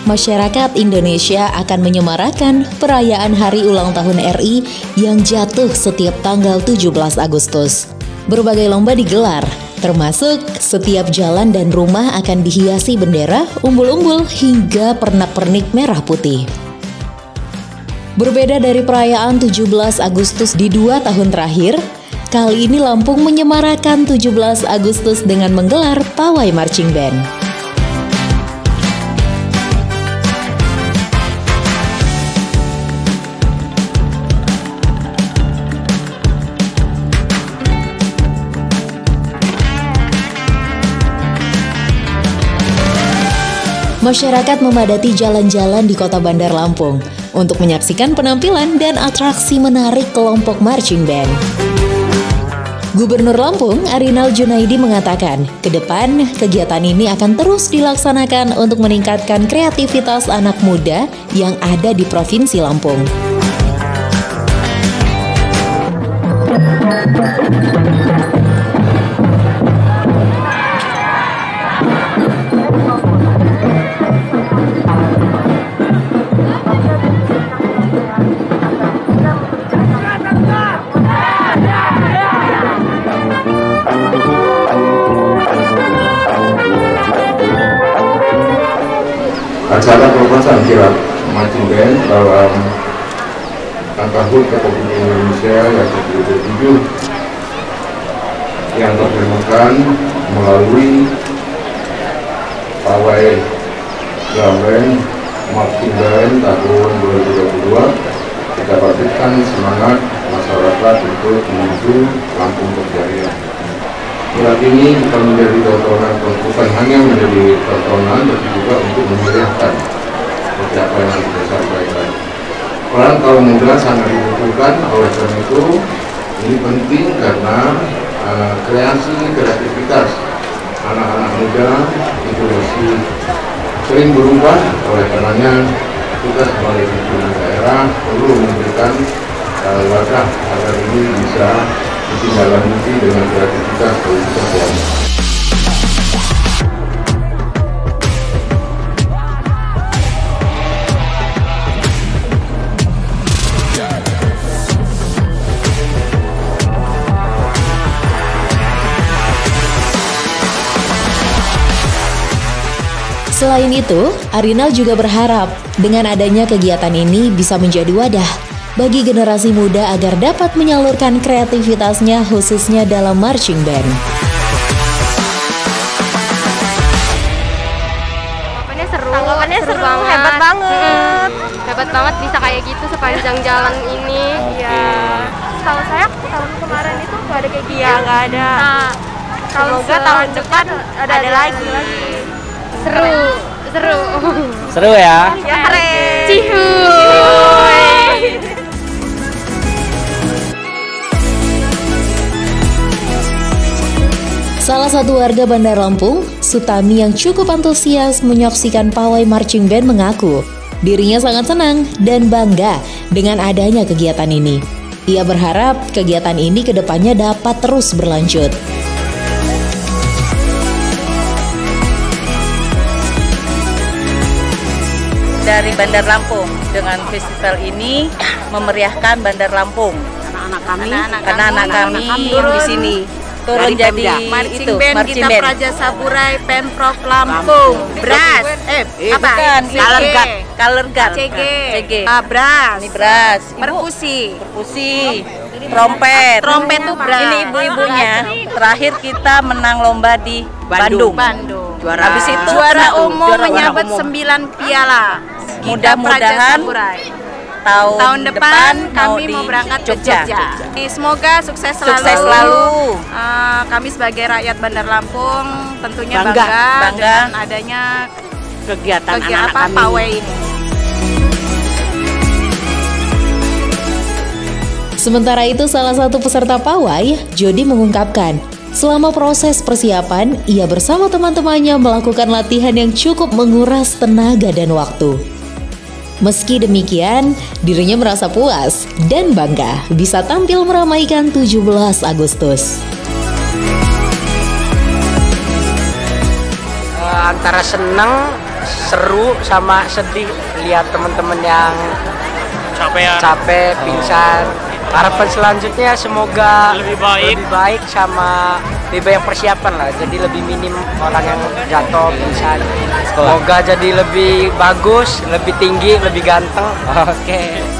masyarakat Indonesia akan menyemarakan perayaan Hari Ulang Tahun RI yang jatuh setiap tanggal 17 Agustus. Berbagai lomba digelar, termasuk setiap jalan dan rumah akan dihiasi bendera, umbul-umbul, hingga pernak-pernik merah putih. Berbeda dari perayaan 17 Agustus di 2 tahun terakhir, kali ini Lampung menyemarakan 17 Agustus dengan menggelar pawai marching band. Masyarakat memadati jalan-jalan di Kota Bandar Lampung untuk menyaksikan penampilan dan atraksi menarik kelompok marching band. Gubernur Lampung, Arinal Junaidi mengatakan, ke depan kegiatan ini akan terus dilaksanakan untuk meningkatkan kreativitas anak muda yang ada di Provinsi Lampung. Acara pelepasan kirap marching band dalam rangka HUT Republik Indonesia yang ke-77 yang dilaksanakan melalui pawai drum band marching band tahun 2022 kita bangkitkan semangat masyarakat untuk menuju Lampung Berjaya. Kirap ini bukan menjadi tontonan, bukan hanya menjadi tontonan, tapi juga untuk memeriahkan apa yang kita sampaikan. Peran kaum muda sangat dibutuhkan, oleh karena itu ini penting karena kreativitas anak-anak muda itu masih sering berubah. Oleh karenanya kita sebagai pimpinan daerah perlu memberikan wadah agar ini bisa ditindaklanjuti dengan kreativitas politik keluarga. Selain itu, Arinal juga berharap dengan adanya kegiatan ini bisa menjadi wadah bagi generasi muda agar dapat menyalurkan kreativitasnya khususnya dalam marching band. Tanggapannya seru banget. Hebat banget. Hebat banget bisa kayak gitu sepanjang jalan ini. Iya. Kalau saya tahun kemarin itu nggak ada kayak gitu. Iya, nggak ada. Nah, semoga tahun depan ada lagi. Seru ya. Keren. Cihuy. Salah satu warga Bandar Lampung, Sutami yang cukup antusias menyaksikan pawai marching band mengaku dirinya sangat senang dan bangga dengan adanya kegiatan ini. Ia berharap kegiatan ini ke depannya dapat terus berlanjut. Dari Bandar Lampung dengan festival ini memeriahkan Bandar Lampung. Anak-anak kami yang di sini turun jadi marching itu band marching kita band. Praja Saburai Pemprov Lampung. Bras. Bukan color guard. CG. Bras. Ini beras. Perkusi. Trompet. Trompet tuh bras. Ini ibu-ibunya. Terakhir kita menang lomba di Bandung. Habis itu juara umum menyabet 9 piala. Mudah-mudahan tahun depan kami mau berangkat ke Jogja. Semoga sukses selalu. Kami sebagai rakyat Bandar Lampung tentunya bangga dengan adanya kegiatan pawai ini. Sementara itu, salah satu peserta pawai, Jody, mengungkapkan selama proses persiapan, ia bersama teman-temannya melakukan latihan yang cukup menguras tenaga dan waktu. Meski demikian, dirinya merasa puas dan bangga bisa tampil meramaikan 17 Agustus. Antara senang seru sama sedih lihat teman-teman yang capek, pingsan. Harapan selanjutnya semoga lebih baik sama lebih banyak persiapan lah. Jadi lebih minim orang yang jatuh, pingsan. Semoga jadi lebih bagus, lebih tinggi, lebih ganteng. Oke.